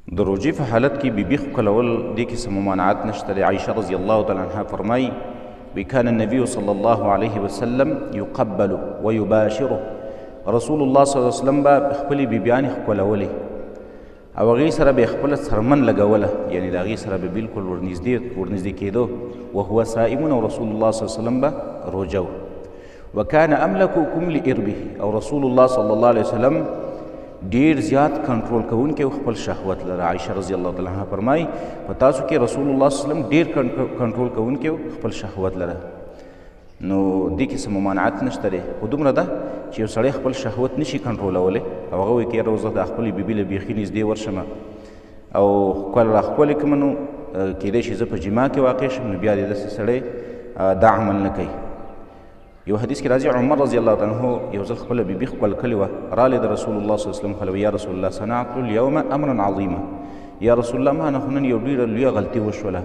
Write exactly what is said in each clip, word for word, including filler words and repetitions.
د روجې په حالت کې بیبي ښکلول دې کې څه ممانعت نشته دی. عایشه رضی الله تعالی عنها فرمایي وی کان النبي صلی الله علیه وسلم یقبل ویباشره، رسول الله صلی الله علیه وسلم به خپلې بیبیانې ښکلولې او هغې سره به یې خپله څرمن لګوله، یعنې د هغې سره به بلکل ورنږدې ورنږدې کېدو. وهو صائمون، او رسول الله صلی الله علیه وسلم به روژه و. وکان املککم لاربه، او رسول الله صلی الله علیه وسلم ډیر زیات کنټرول کوونکی و خپل شهوت لره. عایشه رضی الله تعالی عنها فرمایي په تاسو کې رسول الله صلی الله علیه وسلم ډیر کنټرول کوونکی و خپل شهوت لره. نو دې کې څه ممانعت نشته دی، خو دومره ده چې یو سړی خپل شهوت نشي کنټرولولی او هغه وایي که یاره زه د خپلې بیبي له بیخي نږدې ورشم او ښکل راښکلې کړم، نو کیدای شي زه په جما کې واقع شم، نو بیا دې داسې سړی دا عمل نه کوي. یو حدیث کې راځي عمر رضی الله تعالی عنه یو ځل خپله بیبي ښکل کړې وه، رالی د رسول الله صلی الله علیه وسلم خپله یا رسول الله صنعت اليوم امرا عظیما، یا رسول الله ما نه خو نن یو ډېره لویه غلطي وشوله.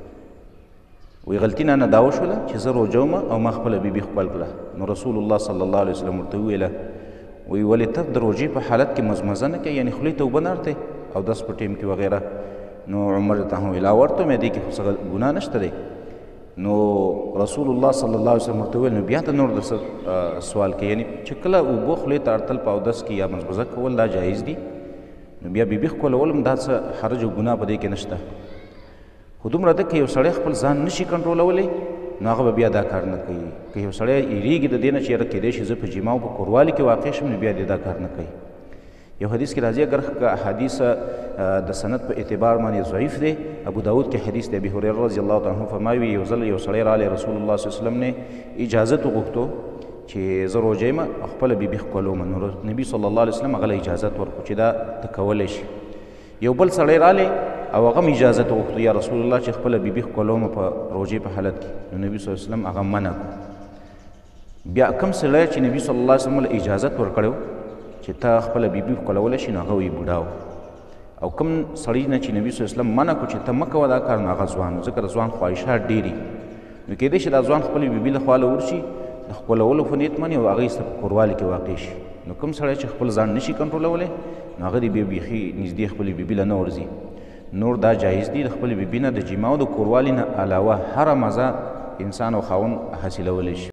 وی غلطي نه نه دا وشوله چې زه روژه وم او ما خپله بیبي ښکل کړه. نو رسول الله صلی الله علیه وسلم ورته وویله وی ولې ته د روژې په حالت کې مزمزه نه کوې، یعنې خولې ته اوبه نه اړتې او دس په ټیم کې وغیره. نو عمر ته هم ویلا ورته مې دې کې خو څه ګناه نشته دی. نو رسول الله صلی الله علیه وسلم ورته وویل نو بیا ته نور د سوال کوي، یعنې چې کله اوبه خولې ته اړتل په اودس کې یا مزمزه کول دا جایز دي، نو بیا بیبي ښکلول هم دا څه حرج او ګناه په دې کې نشته. خو دومره ده که یو سړی خپل ځان نشي کنټرولولی نو هغه به بیا دا کار نه کوي. که یو سړی یېرېږي د دې نه چې یاره کیدای شي زه په جما او په کوروالي کې واقع شم، نو بیا دې دا کار نه کوي. یو حدیث کې راځي اگر حدیث د سند په اعتبار باندې ضعیف دی، ابو داود کې حدیث دی. ابي هريره رضی الله تعالی عنه فرمایي یو ځل یو سړی رالی رسول الله صلی الله علیه وسلم نه اجازت وغوښتو چې زه روژه یم او خپله بیبي ښکلوم. نو نبي صلی الله علیه وسلم هغه له اجازت ورکړو چې دا ته کولی شي. یو بل سړی رالی او هغه هم اجازت وغوښتو یا رسول الله چې خپله بیبي ښکلوم په روژې په حالت کې، نو نبي صلی الله علیه وسلم هغه منع کړو. بیا کوم سړی چې نبي صلی الله علیه وسلم له اجازت ورکړی چې ته خپله بیبي ښکلولی شي، نو هغه وایي بوډا و. او کوم سړی نه چې نبي صلی الله علیه وسلم منع کړو چې ته مه کوه دا کار، نو هغه ځوان و، ځکه د ځوان خواهشات ډېرې نو کیدای شي دا ځوان خپلې بیبي له خوا له ورشي د ښکلولو په نیت باندې او هغې سره په کوروالي کې واقع شي. نو کوم سړی چې خپل ځان نشي کنټرولولی نو هغه دې بیا بیخي نږدې خپلې بیبي له نه ورځي. نور دا جایز دي د خپلې بیبي نه د جما او د کوروالي نه علاوه هره مزه انسان او خاوند حاصلولی شي.